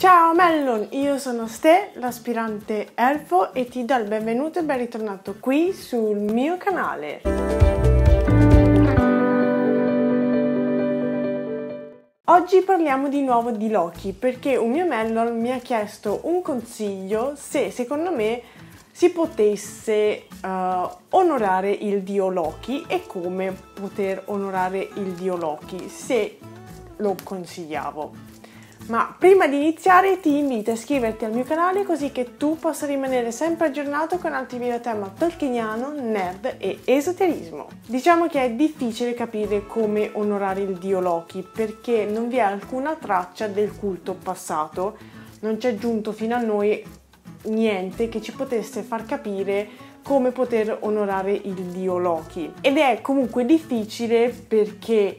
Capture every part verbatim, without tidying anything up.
Ciao Mellon, io sono Ste, l'aspirante elfo e ti do il benvenuto e ben ritornato qui sul mio canale. Oggi parliamo di nuovo di Loki perché un mio Mellon mi ha chiesto un consiglio se secondo me si potesse uh, onorare il dio Loki e come poter onorare il dio Loki, se lo consigliavo. Ma prima di iniziare ti invito a iscriverti al mio canale così che tu possa rimanere sempre aggiornato con altri video a tema tolkieniano, nerd e esoterismo. Diciamo che è difficile capire come onorare il dio Loki perché non vi è alcuna traccia del culto passato, non c'è giunto fino a noi niente che ci potesse far capire come poter onorare il dio Loki. Ed è comunque difficile perché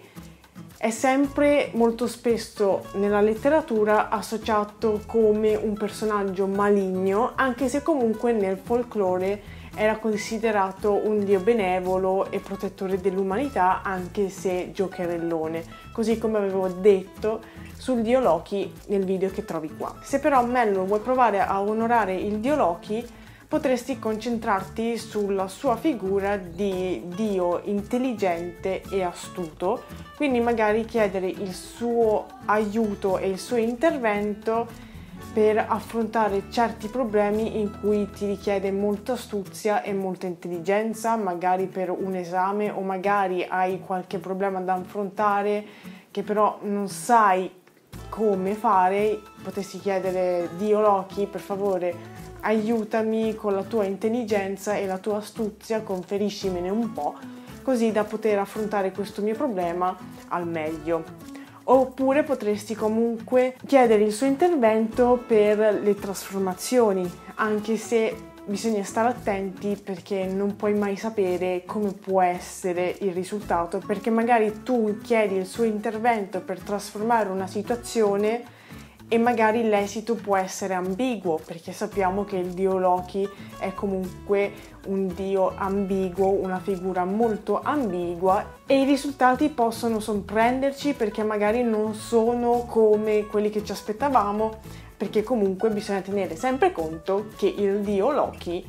è sempre molto spesso nella letteratura associato come un personaggio maligno, anche se comunque nel folklore era considerato un dio benevolo e protettore dell'umanità, anche se giocherellone, così come avevo detto sul dio Loki nel video che trovi qua. Se però Mellon vuoi provare a onorare il dio Loki, potresti concentrarti sulla sua figura di dio intelligente e astuto, quindi magari chiedere il suo aiuto e il suo intervento per affrontare certi problemi in cui ti richiede molta astuzia e molta intelligenza, magari per un esame o magari hai qualche problema da affrontare che però non sai come fare. Potresti chiedere: dio Loki, per favore aiutami con la tua intelligenza e la tua astuzia, conferiscimene un po', così da poter affrontare questo mio problema al meglio. Oppure potresti comunque chiedere il suo intervento per le trasformazioni, anche se bisogna stare attenti perché non puoi mai sapere come può essere il risultato, perché magari tu chiedi il suo intervento per trasformare una situazione e magari l'esito può essere ambiguo, perché sappiamo che il dio Loki è comunque un dio ambiguo, una figura molto ambigua, e i risultati possono sorprenderci perché magari non sono come quelli che ci aspettavamo, perché comunque bisogna tenere sempre conto che il dio Loki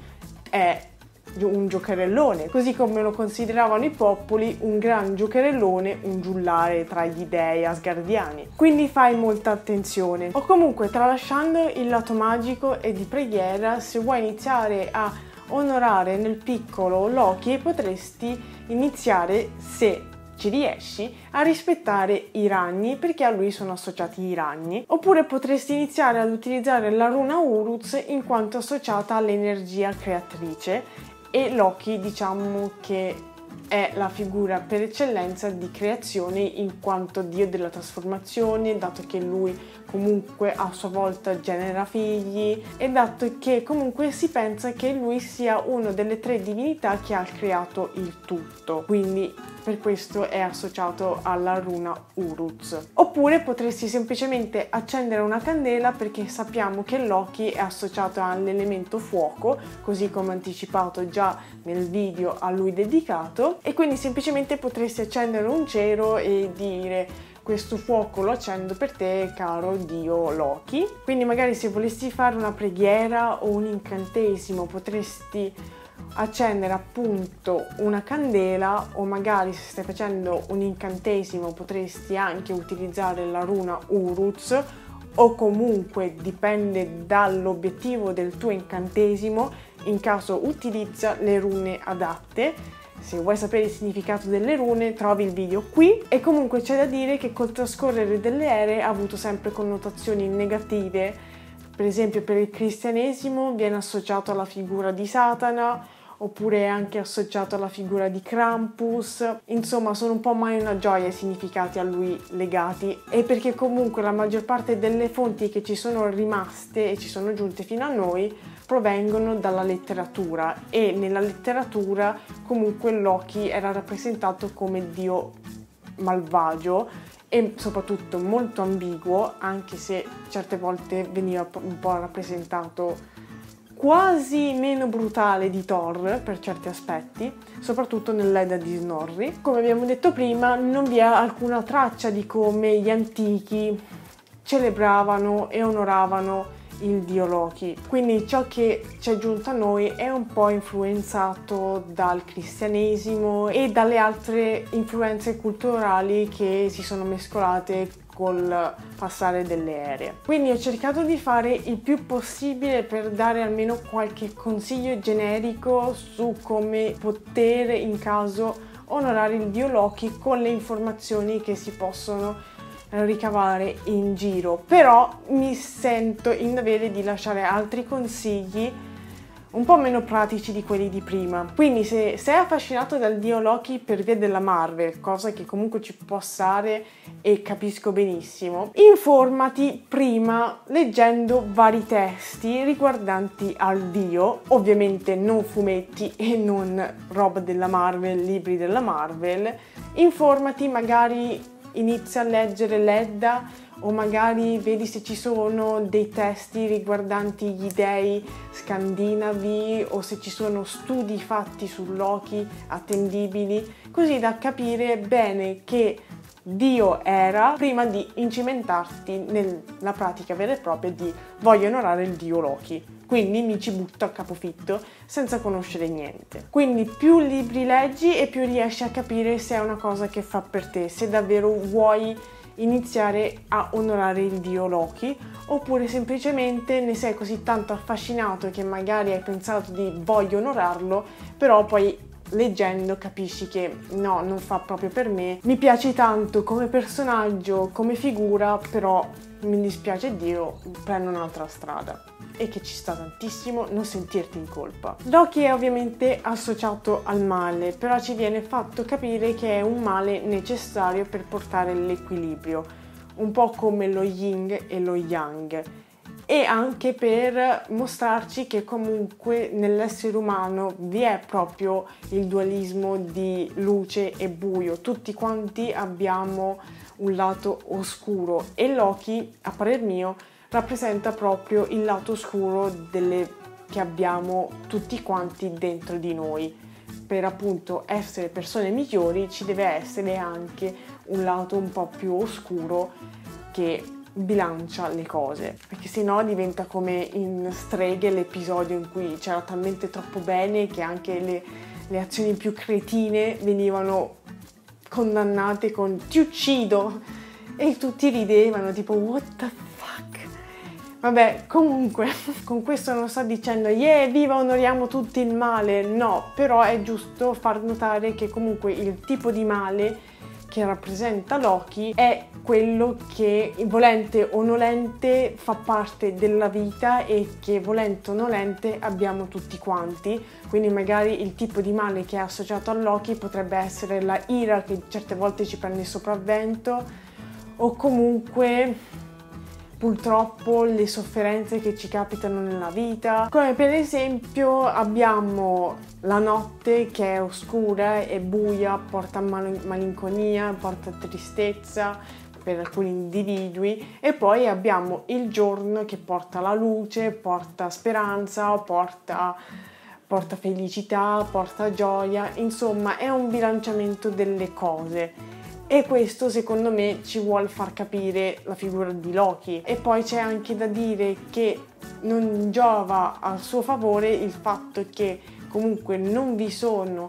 è un giocherellone, così come lo consideravano i popoli un gran giocherellone, un giullare tra gli dei asgardiani. Quindi fai molta attenzione. O comunque, tralasciando il lato magico e di preghiera, se vuoi iniziare a onorare nel piccolo Loki, potresti iniziare, se ci riesci, a rispettare i ragni, perché a lui sono associati i ragni. Oppure potresti iniziare ad utilizzare la runa Uruz in quanto associata all'energia creatrice, e Loki diciamo che è la figura per eccellenza di creazione in quanto dio della trasformazione, dato che lui comunque a sua volta genera figli e dato che comunque si pensa che lui sia una delle tre divinità che ha creato il tutto, quindi per questo è associato alla runa Uruz. Oppure potresti semplicemente accendere una candela, perché sappiamo che Loki è associato all'elemento fuoco, così come anticipato già nel video a lui dedicato, e quindi semplicemente potresti accendere un cero e dire: questo fuoco lo accendo per te, caro dio Loki. Quindi magari se volessi fare una preghiera o un incantesimo potresti accendere appunto una candela, o magari se stai facendo un incantesimo potresti anche utilizzare la runa Uruz, o comunque dipende dall'obiettivo del tuo incantesimo, in caso utilizza le rune adatte. Se vuoi sapere il significato delle rune trovi il video qui. E comunque c'è da dire che col trascorrere delle ere ha avuto sempre connotazioni negative. Per esempio per il cristianesimo viene associato alla figura di Satana, oppure è anche associato alla figura di Krampus. Insomma, sono un po' mai una gioia i significati a lui legati, e perché comunque la maggior parte delle fonti che ci sono rimaste e ci sono giunte fino a noi provengono dalla letteratura, e nella letteratura comunque Loki era rappresentato come dio malvagio e soprattutto molto ambiguo, anche se certe volte veniva un po' rappresentato quasi meno brutale di Thor per certi aspetti, soprattutto nell'Edda di Snorri. Come abbiamo detto prima, non vi è alcuna traccia di come gli antichi celebravano e onoravano il dio Loki. Quindi ciò che ci è giunto a noi è un po' influenzato dal cristianesimo e dalle altre influenze culturali che si sono mescolate col passare delle ere. Quindi ho cercato di fare il più possibile per dare almeno qualche consiglio generico su come poter in caso onorare il dio Loki con le informazioni che si possono ricavare in giro, però mi sento in dovere di lasciare altri consigli un po' meno pratici di quelli di prima. Quindi se sei affascinato dal dio Loki per via della Marvel, cosa che comunque ci può stare e capisco benissimo, informati prima leggendo vari testi riguardanti al dio, ovviamente non fumetti e non roba della Marvel, libri della Marvel. Informati, magari inizia a leggere l'Edda o magari vedi se ci sono dei testi riguardanti gli dei scandinavi o se ci sono studi fatti su Loki attendibili, così da capire bene che dio era prima di incimentarti nella pratica vera e propria di voglio onorare il dio Loki. Quindi mi ci butto a capofitto senza conoscere niente. Quindi più libri leggi e più riesci a capire se è una cosa che fa per te, se davvero vuoi iniziare a onorare il dio Loki, oppure semplicemente ne sei così tanto affascinato che magari hai pensato di voglio onorarlo, però poi leggendo capisci che no, non fa proprio per me, mi piace tanto come personaggio, come figura, però mi dispiace Dio, prendo un'altra strada. E che ci sta tantissimo, non sentirti in colpa. Loki è ovviamente associato al male, però ci viene fatto capire che è un male necessario per portare l'equilibrio, un po' come lo yin e lo yang, e anche per mostrarci che comunque nell'essere umano vi è proprio il dualismo di luce e buio, tutti quanti abbiamo un lato oscuro e Loki, a parer mio, rappresenta proprio il lato oscuro delle che abbiamo tutti quanti dentro di noi. Per appunto essere persone migliori ci deve essere anche un lato un po' più oscuro che bilancia le cose, perché sennò diventa come in Streghe, l'episodio in cui c'era talmente troppo bene che anche le, le azioni più cretine venivano condannate con ti uccido e tutti ridevano tipo what the fuck. Vabbè, comunque con questo non sto dicendo yeah, viva onoriamo tutti il male, no, però è giusto far notare che comunque il tipo di male che rappresenta Loki è quello che volente o nolente fa parte della vita e che volente o nolente abbiamo tutti quanti. Quindi magari il tipo di male che è associato a Loki potrebbe essere la ira che certe volte ci prende il sopravvento, o comunque purtroppo le sofferenze che ci capitano nella vita, come per esempio abbiamo la notte che è oscura e buia, porta mal- malinconia, porta tristezza per alcuni individui, e poi abbiamo il giorno che porta la luce, porta speranza, porta, porta felicità, porta gioia, insomma è un bilanciamento delle cose. E questo secondo me ci vuol far capire la figura di Loki. E poi c'è anche da dire che non giova al suo favore il fatto che comunque non vi sono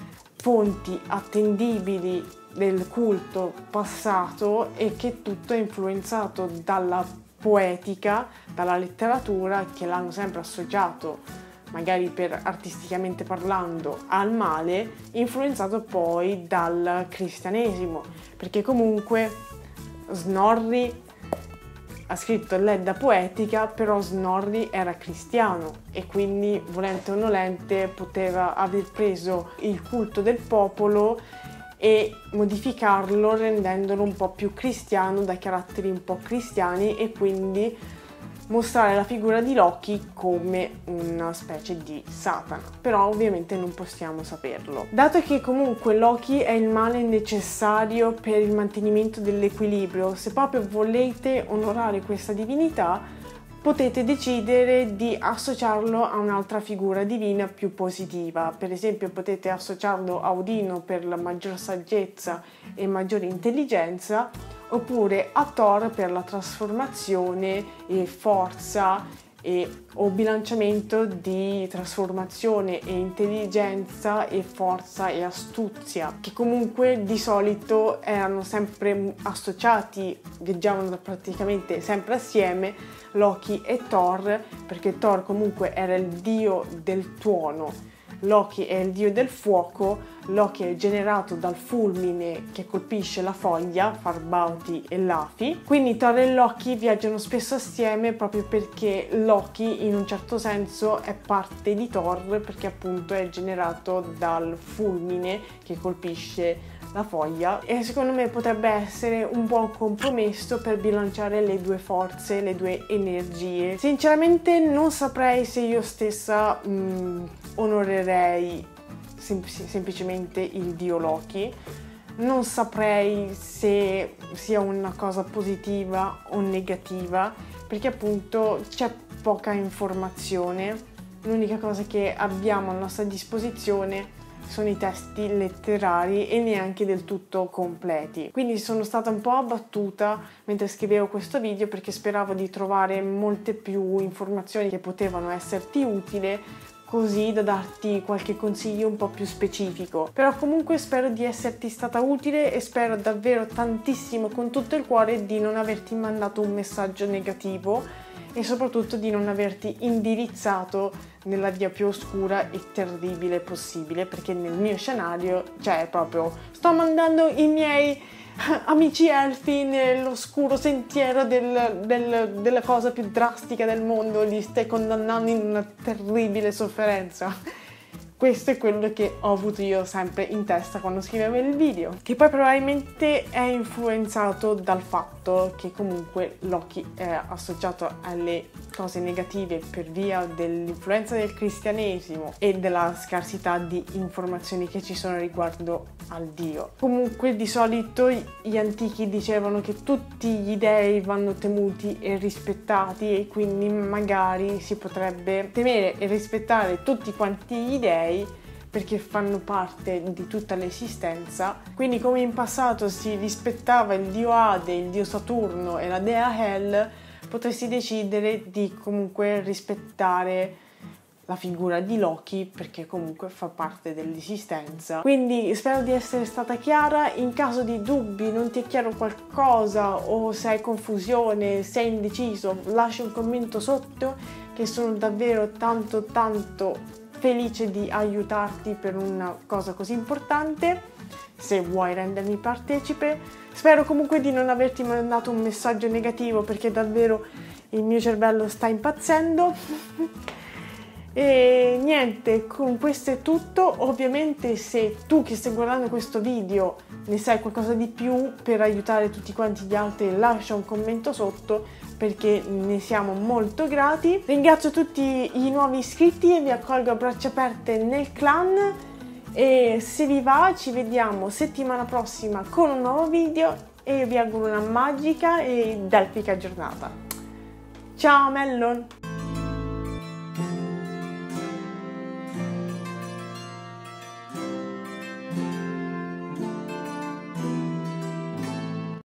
fonti attendibili del culto passato e che tutto è influenzato dalla poetica, dalla letteratura, che l'hanno sempre associato magari per artisticamente parlando al male, influenzato poi dal cristianesimo, perché comunque Snorri ha scritto l'Edda poetica, però Snorri era cristiano e quindi volente o nolente poteva aver preso il culto del popolo e modificarlo rendendolo un po' più cristiano, dai caratteri un po' cristiani, e quindi mostrare la figura di Loki come una specie di Satana, però ovviamente non possiamo saperlo. Dato che comunque Loki è il male necessario per il mantenimento dell'equilibrio, se proprio volete onorare questa divinità, potete decidere di associarlo a un'altra figura divina più positiva. Per esempio potete associarlo a Odino per la maggior saggezza e maggiore intelligenza, oppure a Thor per la trasformazione e forza e o bilanciamento di trasformazione e intelligenza e forza e astuzia, che comunque di solito erano sempre associati, viaggiavano praticamente sempre assieme, Loki e Thor, perché Thor comunque era il dio del tuono, Loki è il dio del fuoco. Loki è generato dal fulmine che colpisce la foglia, Farbauti e Lafi. Quindi Thor e Loki viaggiano spesso assieme proprio perché Loki in un certo senso è parte di Thor, perché appunto è generato dal fulmine che colpisce la foglia, e secondo me potrebbe essere un buon compromesso per bilanciare le due forze, le due energie. Sinceramente non saprei se io stessa mh, onorerei sem- semplicemente il dio Loki. Non saprei se sia una cosa positiva o negativa, perché appunto c'è poca informazione. L'unica cosa che abbiamo a nostra disposizione sono i testi letterari e neanche del tutto completi. Quindi sono stata un po' abbattuta mentre scrivevo questo video, perché speravo di trovare molte più informazioni che potevano esserti utili, così da darti qualche consiglio un po' più specifico. Però comunque spero di esserti stata utile e spero davvero tantissimo con tutto il cuore di non averti mandato un messaggio negativo e soprattutto di non averti indirizzato nella via più oscura e terribile possibile, perché nel mio scenario cioè proprio sto mandando i miei amici elfi nell'oscuro sentiero del, del, della cosa più drastica del mondo, li stai condannando in una terribile sofferenza. Questo è quello che ho avuto io sempre in testa quando scrivevo il video, che poi probabilmente è influenzato dal fatto che comunque Loki è associato alle cose negative per via dell'influenza del cristianesimo e della scarsità di informazioni che ci sono riguardo al dio. Comunque di solito gli antichi dicevano che tutti gli dei vanno temuti e rispettati, e quindi magari si potrebbe temere e rispettare tutti quanti gli dei perché fanno parte di tutta l'esistenza. Quindi come in passato si rispettava il dio Ade, il dio Saturno e la dea Hel, potresti decidere di comunque rispettare la figura di Loki, perché comunque fa parte dell'esistenza. Quindi spero di essere stata chiara. In caso di dubbi, non ti è chiaro qualcosa o se hai confusione, sei indeciso, lascia un commento sotto, che sono davvero tanto tanto felice di aiutarti per una cosa così importante, se vuoi rendermi partecipe. Spero comunque di non averti mandato un messaggio negativo, perché davvero il mio cervello sta impazzendo. E niente, con questo è tutto. Ovviamente se tu che stai guardando questo video ne sai qualcosa di più per aiutare tutti quanti gli altri, lascia un commento sotto, perché ne siamo molto grati. Ringrazio tutti i nuovi iscritti e vi accolgo a braccia aperte nel clan, e se vi va ci vediamo settimana prossima con un nuovo video e vi auguro una magica ed elfica giornata. Ciao Mellon!